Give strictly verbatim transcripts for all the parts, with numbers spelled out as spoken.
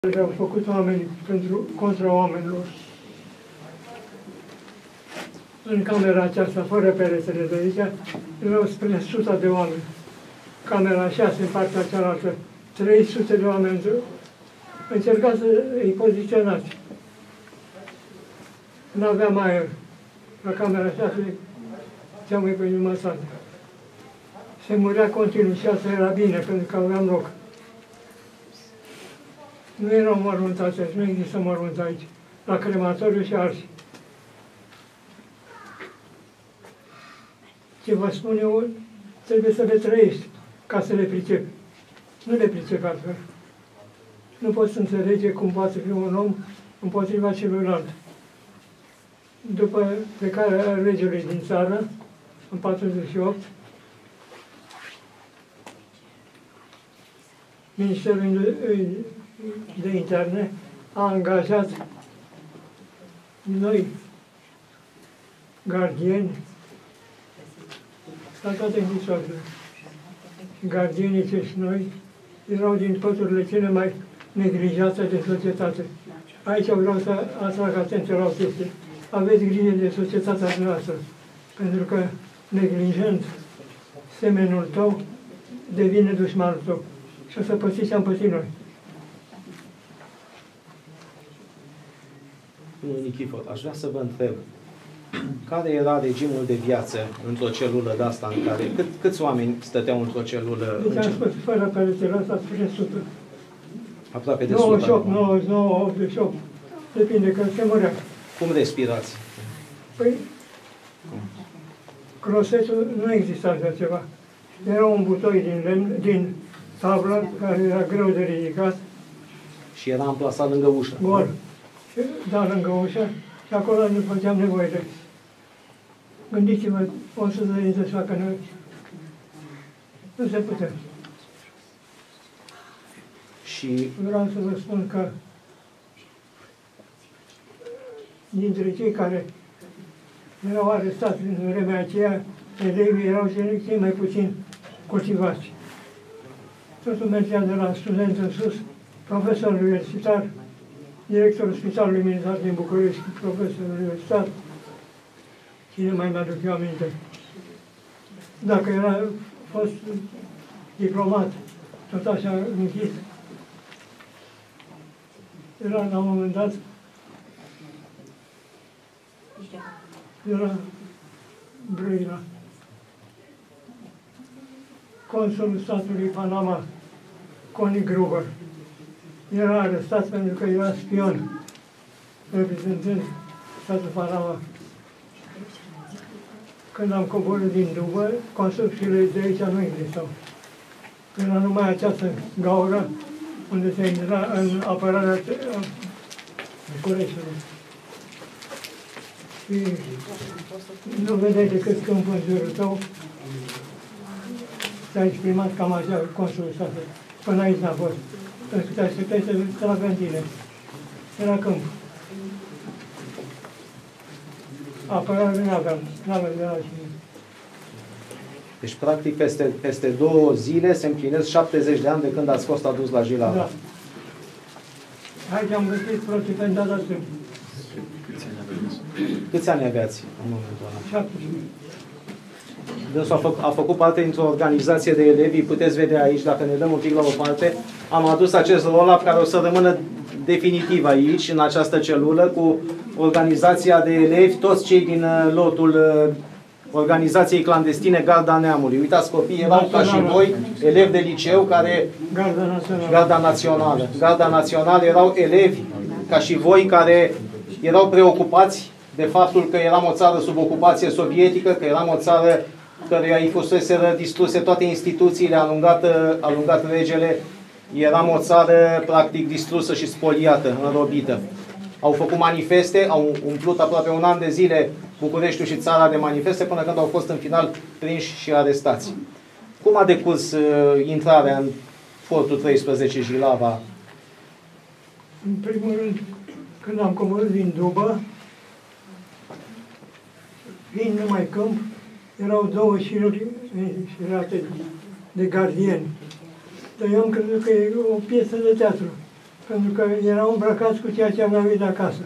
care au făcut oamenii pentru, contra oamenilor. În camera aceasta, fără peretele de aici, erau spre suta de oameni. Camera șase, în partea cealaltă, trei sute de oameni. Încercați să îi poziționați. N-aveam aer. La camera șase, cea mai pe jumătate. Se murea continuu și asta era bine, pentru că aveam loc. Nu erau mormântați aici, nu există mormânt aici. La crematoriu și arși. Ce vă spun eu, trebuie să le trăiești ca să le pricepi. Nu le pricepi altfel. Nu poți înțelege cum poate fi un om împotriva celuilalt. După plecarea regelui din țară, în patruzeci și opt, Ministerul de Interne a angajat noi gardieni la toate închisorile. Gardienii acești noi erau din păturile cele mai neglijate de societate. Aici vreau să atrag atenția la o chestie. Aveți grijă de societatea noastră, pentru că neglijând semenul tău, devine dușmanul tău. Și o să pățiți ce am pățit noi. Domnul Nichifor, aș vrea să vă întreb, care era regimul de viață într-o celulă de asta în care, cât, câți oameni stăteau într-o celulă? Deci am spus, fără peretele ăsta, spre sută. Aproape de nouăzeci și opt, sută. nouăzeci și nouă, optzeci și opt. Depinde, că se murea. Cum respirați? Păi, crosetul nu exista așa ceva. Era un butoi din lemn, din tablă, care era greu de ridicat. Și era amplasat lângă ușă. Gol. Da, lângă ușă. Și acolo nu făceam nevoie de... Gândiți-vă, o să dărim să-și facă noi. Nu se putea. Și vreau să vă spun că dintre cei care erau arestați în vremea aceea, elevii erau cei mai puțin cultivați. Totul mergea de la student în sus, profesor universitar, directorul Spitalului Militar din București, profesor universitar. Cine mai mi-aduc eu aminte? Dacă era fost diplomat, tot așa închis, era la un moment dat, era Brăila, consulul statului Panama, Connie Gruber. Era arestat pentru că era spion, reprezentând statul Panama. Când am coborât din Dubă, construcțiile de aici nu existau. Era numai această gaură unde se intra în apărarea Bucureștiului. Și nu vedeai decât câmpul în jurul tău. S-a exprimat cam așa consulul statului. Până aici n-a fost. Pentru că te așteptai să tragă în tine. Era câmp. Apărare n-aveam. N-aveam de la cine. Deci, practic, peste, peste două zile se împlinesc șaptezeci de ani de când ați fost adus la Jilava. Da. Aici am găsit protii pentru data timp. Câți ani aveați în momentul ăla? șaptesprezece. Dânsul a, fă, a făcut parte dintr-o organizație de elevi, puteți vedea aici, dacă ne dăm un pic la o parte, am adus acest roll-up care o să rămână definitiv aici, în această celulă, cu organizația de elevi, toți cei din lotul organizației clandestine Garda Neamului. Uitați, copiii erau ca și voi, elevi de liceu, care... Garda Națională. Garda Națională. Garda Națională erau elevi ca și voi care erau preocupați de faptul că eram o țară sub ocupație sovietică, că eram o țară căreia îi fuseseră distruse toate instituțiile, alungat, alungat regele. Eram o țară practic distrusă și spoliată, înrobită. Au făcut manifeste, au umplut aproape un an de zile Bucureștiul și țara de manifeste, până când au fost în final prinși și arestați. Cum a decurs uh, intrarea în Fortul treisprezece Jilava? În primul rând, când am coborât din Dubă, fiind numai câmp, erau două șiruri de gardieni. Dar eu am crezut că e o piesă de teatru. Pentru că erau îmbrăcați cu ceea ce aveau de acasă.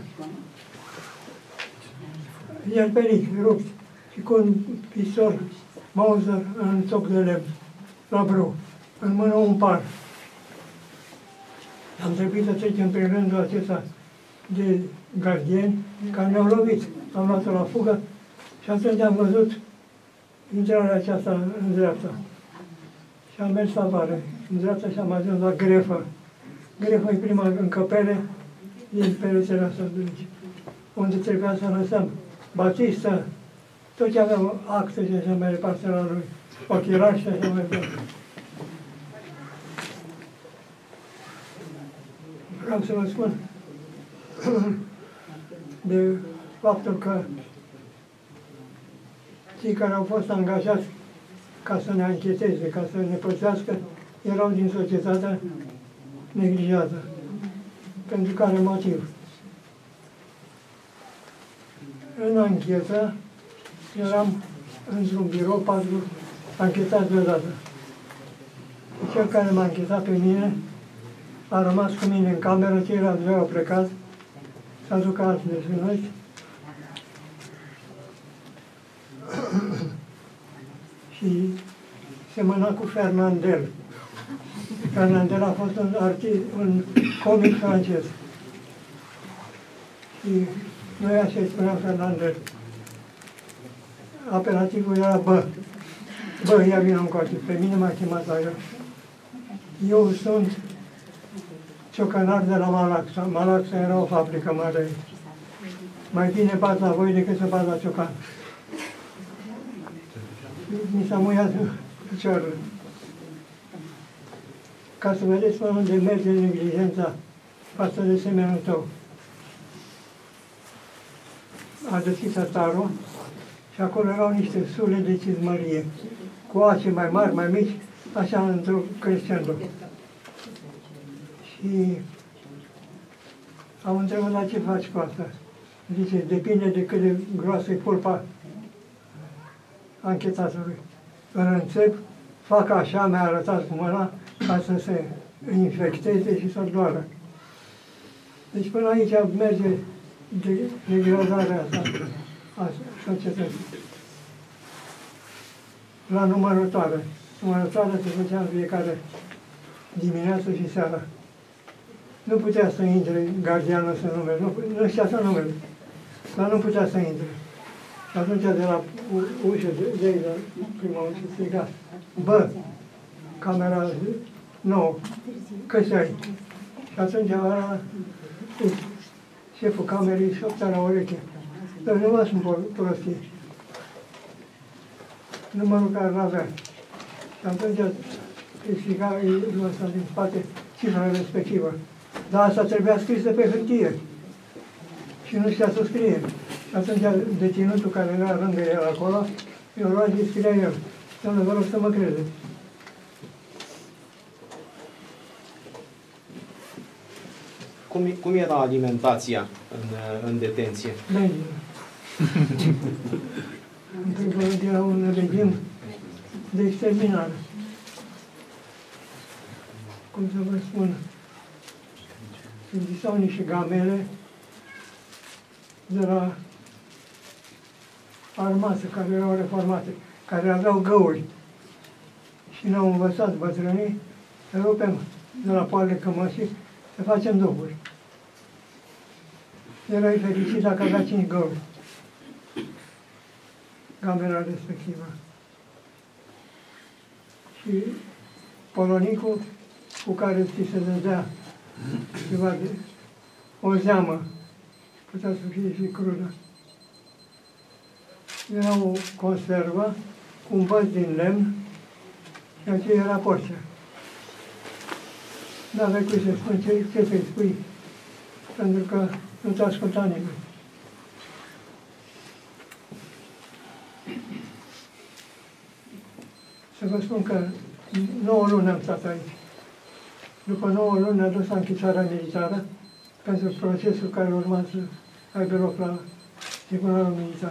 Iar peric, rupt, și cu un pistol Mauser în toc de lemn, la brâu, în mână un par. Am trebuit să trecem prin rândul acesta de gardieni care ne-au lovit. Am luat-o la fugă și atunci am văzut intrarea aceasta în dreapta. Și am mers la vale, în dreapta, și am ajuns la grefă. Grefă e prima încăpere din peretele asta de aici, unde trebuia să lăsăm batistă, tot ce aveam acte și așa mai departe la lui, ochelași și așa mai departe. Vreau să vă spun de faptul că cei care au fost angajați ca să ne ancheteze, ca să ne păzească, erau din societatea neglijată. Pentru care motiv? În anchetă eram într-un birou, patru anchetați deodată. Cel care m-a anchetat pe mine a rămas cu mine în cameră, ceilalți doi au plecat să aducă alți deținuți. Și semăna cu Fernandel. Fernandel a fost un, artist, un comic francez. Și noi așa îi spuneam Fernandel. Apelativul era Bă. Bă, ia vină încoace. Pe mine m-a chemat la el. Eu sunt ciocănar de la Malaxa. Malaxa era o fabrică mare. Mai bine bat la voi decât să bat la ciocan. Mi s-a muiat picioarele. Ca să vedeți până unde merge neglijența față de semenul tău. A deschis atarul și acolo erau niște sule de cizmărie, cu ace mai mari, mai mici, așa într-o crescendo. Și am întrebat la ce faci cu asta. Zice, depinde de cât de groasă e pulpa anchetatului. Îl înțep, fac așa, mi-a arătat cu mâna, ca să se infecteze și să-l doară. Deci până aici merge degradarea asta a societății. La numărătoare. Numărătoarea se făcea în fiecare dimineață și seara. Nu putea să intre gardianul să numere, nu, nu știa să numere, dar nu putea să intre. Și atunci de la ușă, de, de aici, la prima ușă, striga, bă, camera nouă, că-ți ai? Și atunci era șeful camerei și opta la ureche. Dar nu mă sunt prostii. Numărul care l-avea. Și atunci îi striga, îi lăsa din spate cifra respectivă. Dar asta trebuia scrisă pe hârtie. Și nu știa să scrie. Și atunci deținutul care era lângă el acolo, eu lua și scria el. Doamne, vă rog să mă credeți. Cum, cum era alimentația în, în detenție? Bine. În primul rând era un regim de exterminare. Cum să vă spun, existau niște gamele de la armată, care erau reformate, care aveau găuri și ne-au învățat bătrânii să rupem de la poalele cămășii să facem duburi. Erai fericit dacă avea cinci găuri. Gamera respectivă. Și polonicul cu care ți se dădea ceva de o zeamă, putea să fie și crudă. Era o conservă cu un băț din lemn și aceea era porția. N-aveai cui să spun ce, ce să-i spui, pentru că nu te asculta nimeni. Să vă spun că nouă luni am stat aici. După nouă luni ne-a dus la închisoarea militară pentru procesul care urma să aibă loc la Tribunalul Militar.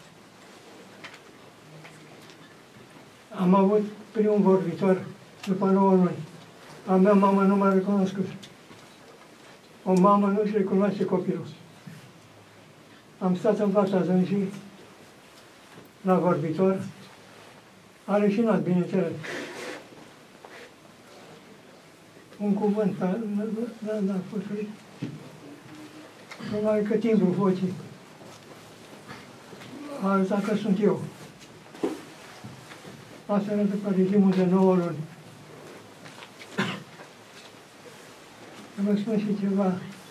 Am avut primul vorbitor după nouă luni. A mea mamă nu m-a recunoscut. O mamă nu-și recunoaște copilul. Am stat în fața zânsii, la vorbitor, a leșinat, bineînțeles. Un cuvânt n-a fost uit. Probabil că timbrul vocii a arătat că sunt eu. Asta era după regimul de nouă luni. Vă spun și ceva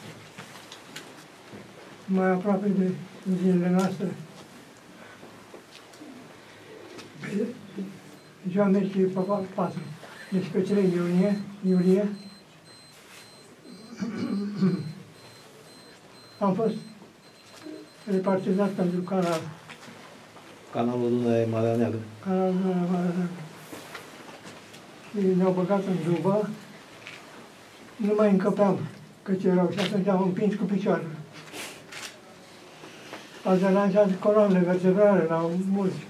mai aproape de zilele noastre. Pe ziua Mercii Papa patru, deci pe trei iunie, iulie, am fost repartizat pentru canal. Canalul Dunăre Marea Neagră. Canalul Dunăre Marea Neagră. Și ne-au băgat în dubă, nu mai încăpeam câți erau și atunci am împins cu picioarele. Au deranjat coloanele vertebrale la mulți.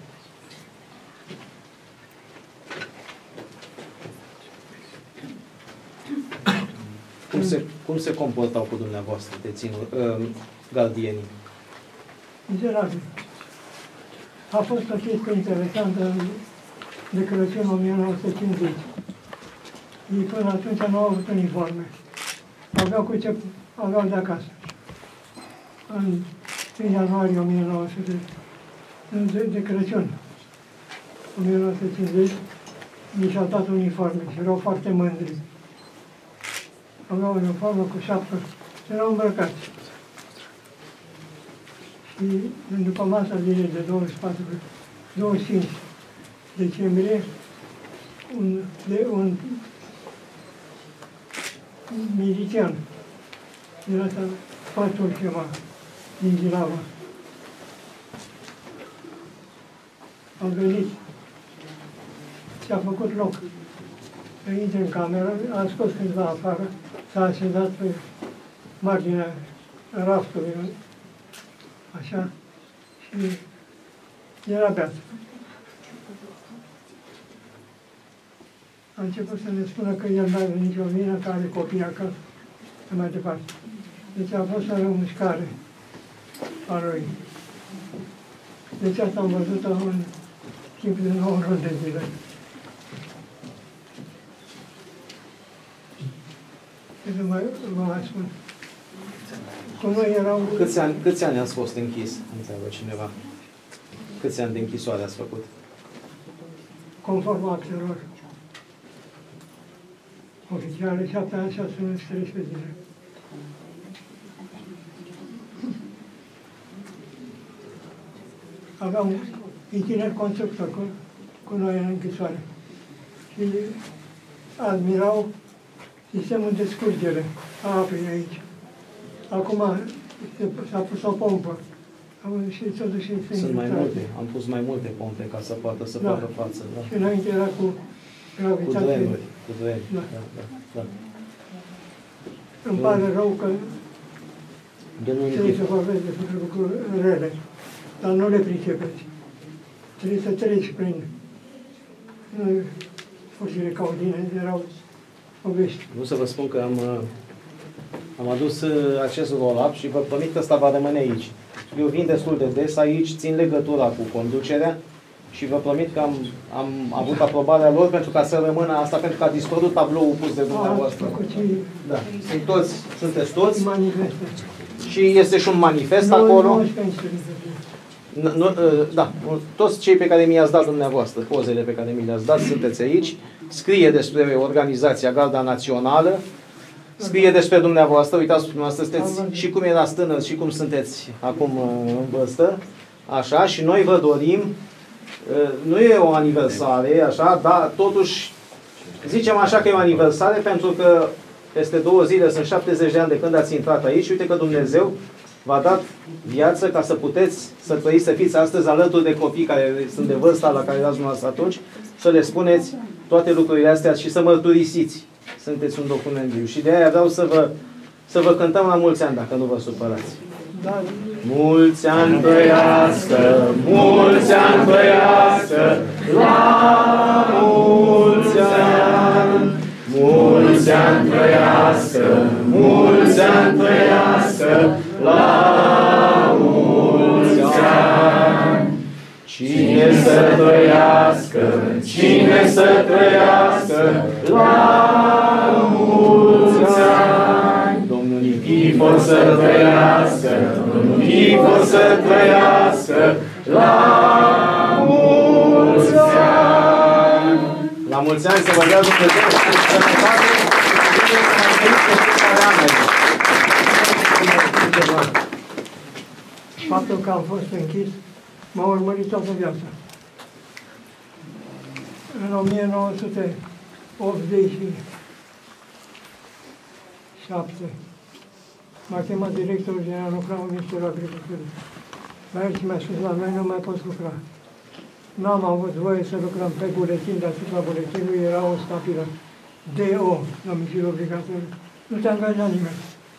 Cum se, cum se comportau cu dumneavoastră, deținul, uh, gardienii? Mizerabil. A fost o chestie interesantă de Crăciun o mie nouă sute cincizeci. Ei până atunci nu au avut uniforme. Aveau cu ce aveau de acasă. În în ianuarie o mie nouă sute, de, de Crăciun, o mie nouă sute cincizeci, mi și-au dat uniforme și erau foarte mândri. Aveau uniformă cu șapcă și erau îmbrăcați. Și după masa zilei de douăzeci și patru, douăzeci și cinci decembrie, un, de, un milițian, din asta Pătul chema, din Gilava. Am venit și a făcut loc să intre în cameră, a scos câțiva afară, s-a așezat pe marginea raftului, așa, și era beat. A început să ne spună că el nu are nicio vină, că are copii acasă, și mai departe. Deci a fost o rămușcare a lui. Deci asta am văzut-o în timp de nouă luni de zile. Ce să mai, vă mai spun? Cu noi erau... Câți ani, câți ani ați fost închis? Întreabă cineva. Câți ani de închisoare ați făcut? Conform actelor oficiale, șapte ani, șase luni și treisprezece zile. Aveam un itiner constructor cu, cu noi în închisoare și admirau sistemul de scurgere a apei aici. Acum s-a pus o pompă și totuși se Sunt mai multe, am pus mai multe pompe ca să poată să facă față. Da. Și înainte era cu gravitate. Cu drenuri, cu drenuri. Da. Da, da, da. Îmi pare rău că Domnul trebuie să vorbesc despre lucruri rele, dar nu le pricepeți. Trebuie să treci prin forțele caudine, erau povești. Nu să vă spun că am, am adus acest roll-up și vă promit că ăsta va rămâne aici. Eu vin destul de des aici, țin legătura cu conducerea și vă promit că am, am avut aprobarea lor pentru ca să rămână asta, pentru că a dispărut tabloul pus de dumneavoastră. Da. Sunt toți, sunteți toți. Manifeste. Și este și un manifest acolo. Da, toți cei pe care mi-ați dat dumneavoastră, pozele pe care mi le-ați dat, sunteți aici. Scrie despre organizația Garda Națională, scrie despre dumneavoastră, uitați, dumneavoastră sunteți și cum erați tânăr și cum sunteți acum în vârstă, așa, și noi vă dorim, nu e o aniversare, așa, dar totuși zicem așa că e o aniversare pentru că peste două zile sunt șaptezeci de ani de când ați intrat aici. Uite că Dumnezeu v-a dat viață ca să puteți să trăiți, să fiți astăzi alături de copii care sunt de vârsta la care erați dumneavoastră atunci, să le spuneți toate lucrurile astea și să mărturisiți. Sunteți un document viu. Și de aia vreau să vă, să vă cântăm la mulți ani, dacă nu vă supărați. Da. Mulți ani trăiască, mulți ani trăiască, la mulți ani, mulți ani trăiască, mulți ani trăiască, la mulți ani. Cine să trăiască, cine să trăiască, la mulți ani. Domnul Nichifor să trăiască, Domnul Nichifor să trăiască, la mulți ani. La mulți ani să vă dea Dumnezeu și sănătate și să mai trăiți pe fiecare an aici. Faptul că am fost închis m-a urmărit toată viața. În o mie nouă sute optzeci și șapte m-a chemat directorul general, lucram în Ministerul Agriculturii. M-a zis și mi-a spus, la noi nu mai poți lucra. N-am avut voie să lucrăm pe buletin, deasupra buletinului era o stapilă D O, domiciliu obligatoriu. Nu te angaja nimeni.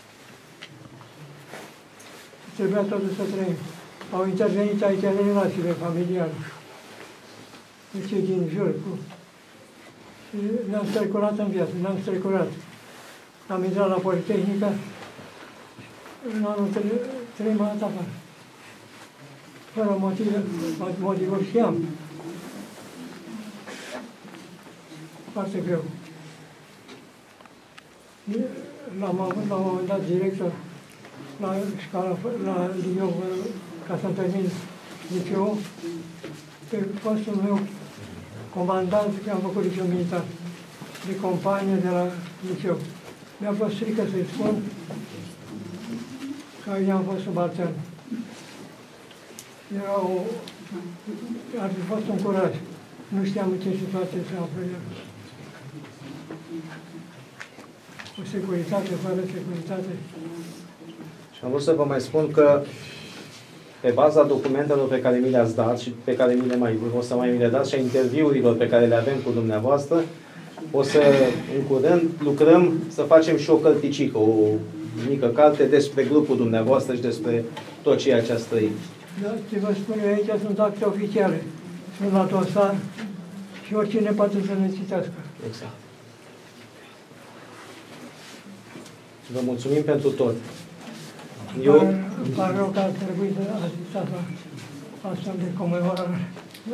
Trebuia totuși să trăim. Au intervenit aici relațiile familiale. De cei din jur. Cu... Și ne-am strecurat în viață, ne-am strecurat. Am intrat la Politehnică, în anul trei m-a dat afară. Fără motive, mă divorțiam. Foarte greu. L-am avut la un moment dat director la școala, la Liov, ca să-mi termin liceul, pe postul meu comandant, că am făcut liceu militar, de companie de la liceu. Mi-a fost frică să-i spun că eu am fost subaltern. Era o... ar fi fost un curaj. Nu știam în ce situație se află el. O securitate, fără securitate. Și am vrut să vă mai spun că pe baza documentelor pe care mi le-ați dat și pe care mi le mai o să mai mi le dați și a interviurilor pe care le avem cu dumneavoastră, o să, în curând, lucrăm să facem și o cărticică, o mică carte despre grupul dumneavoastră și despre tot ceea ce ați trăit. Da, ce vă spun eu aici sunt acte oficiale. Sunt la dosar și oricine poate să ne citească. Exact. Vă mulțumim pentru tot. Eu... Îmi pare rău că ar trebui să asistați la astfel de comemorare.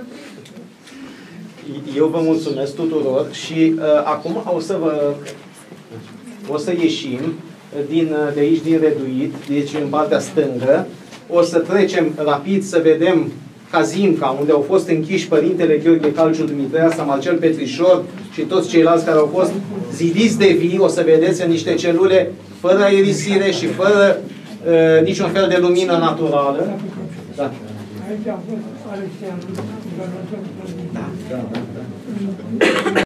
Eu vă mulțumesc tuturor și uh, acum o să vă o să ieșim din, de aici din Reduit, deci în partea stângă. O să trecem rapid să vedem Cazimca, unde au fost închiși Părintele Gheorghe Calciu Dumitreasa, Marcel Petrișor și toți ceilalți care au fost zidiți de vii. O să vedeți în niște celule fără aerisire și fără uh, niciun fel de lumină naturală. Da. Aici a fost Alexian. Da, da, da.